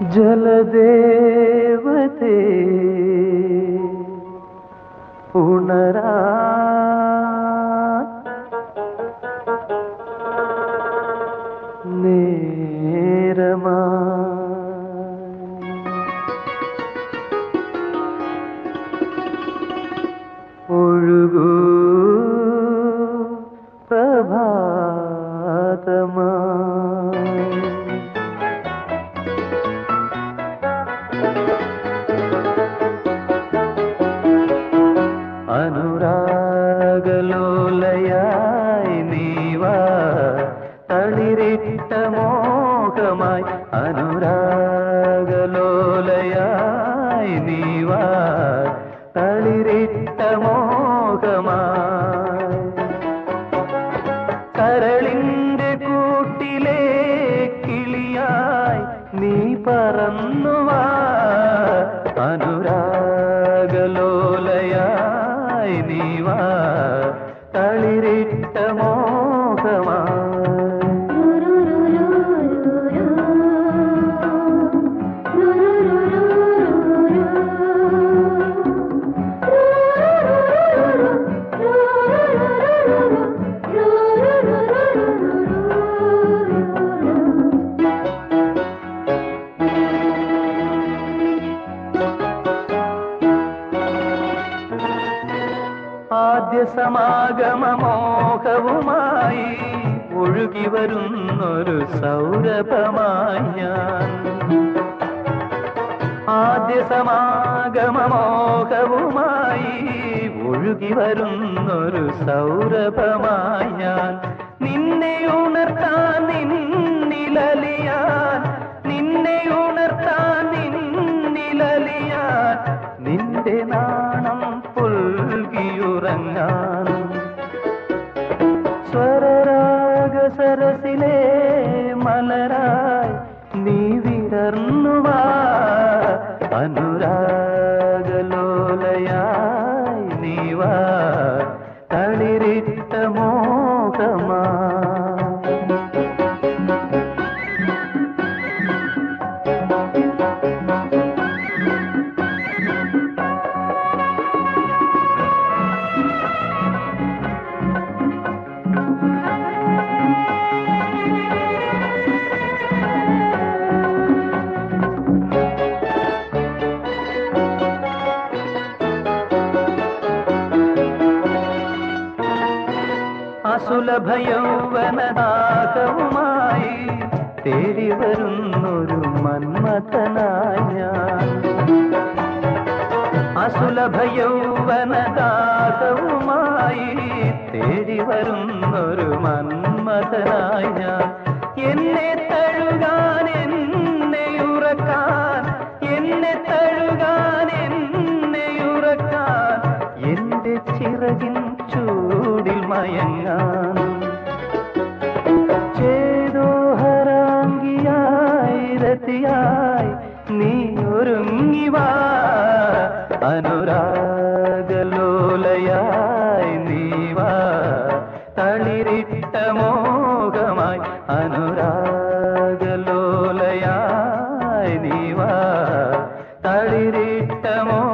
ജലദേവതേ ഉണരാ നേരമാ ഒഴുകൂ പ്രഭാതമാ അനുരാഗലോലയായി നീവാ തളിരിട്ട മോഹമായി അനുരാഗലോലയായി നീവാ തളിരിട്ട മോഹമായി കരളിന്റെ കൂട്ടിലെ കിളിയായി നീ പറന്നുവാ അനുരാഗലോലയായി നീവാ തളിരിട്ട മോഹമായി ആദ്യ സമാഗമമോഹവുമായി ഒഴുകി വരുന്നൊരു സൗരഭമായി ഞാൻ ആദ്യ സമാഗമമോഹവുമായി ഒഴുകി വരുന്നൊരു സൗരഭമായി ഞാൻ നിന്നെ ഉണർത്താൻ നിന്നിലലിയാൻ നിന്നെ ഉണർത്താൻ നിന്നിലലിയാൻ നിന്റെ നാണം പുൽകിയുറങ്ങാൻ സ്വരരാഗ സരസിലെ മലരായി നീ വിടർന്നുവാ അനുരാഗലോലയായി നീവാ തളിരിട്ട മോഹമാ അസുലഭ യൗവനദാഹവുമായി തേടി വരുന്നൊരു മന്മഥനായി ഞാൻ അസുലഭ യൗവനദാഹവുമായി തേടി വരുന്നൊരു മന്മഥനായി ഞാൻ എന്നെ തഴുകാൻ എന്നെ ഉറക്കാൻ എന്നെ തഴുകാൻ എന്നെ ഉറക്കാൻ എന്റെ ചിറകിൻ ചൂടിൽ മയങ്ങാൻ ചേതോഹരാംഗിയായി രതിയായി നീ ഒരുങ്ങിവാ അനുരാഗലോലയായി നീവാ തളിരിട്ട മോഹമായി അനുരാഗലോലയായി നീവാ തളിരിട്ട